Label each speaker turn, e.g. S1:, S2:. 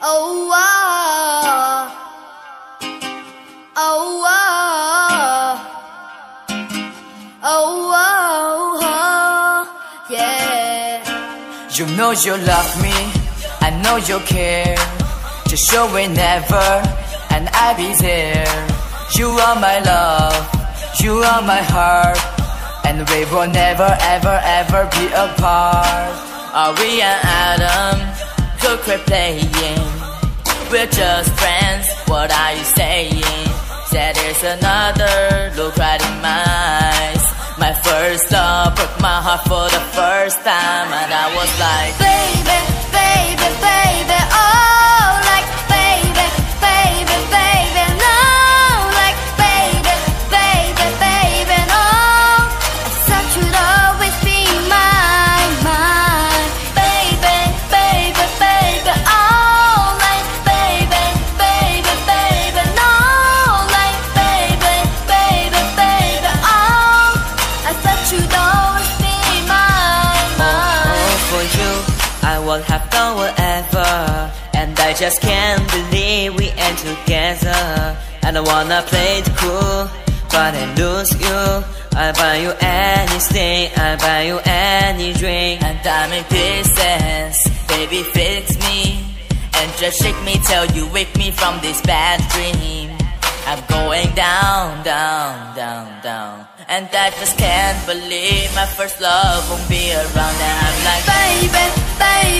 S1: Oh, oh, oh, oh, oh, oh, yeah.
S2: You know you love me, I know you care. Just show it never, and I'll be there. You are my love, you are my heart, and we will never ever ever be apart. Are we an atom? Could quit playing. We're just friends, what are you saying? Said there's another look right in my eyes. My first love broke my heart for the first time, and I was like,
S1: baby, baby, baby, oh, like baby, baby, baby, no, like baby, baby, baby, no. I thought you'd always be mine, mine. Baby, baby, baby, oh, like baby, baby, baby, no, like baby, baby, baby, oh. I thought you'd always be mine, mine.
S2: oh, for you I would have done whatever, and I just can't believe we end together. I don't wanna play it cool, but I lose you. I'll buy you anything, I'll buy you any drink, and I'm in pieces, baby fix me, and just shake me till you wake me from this bad dream. I'm going down, down, down, down, and I just can't believe my first love won't be around. And I'm like,
S1: baby, baby.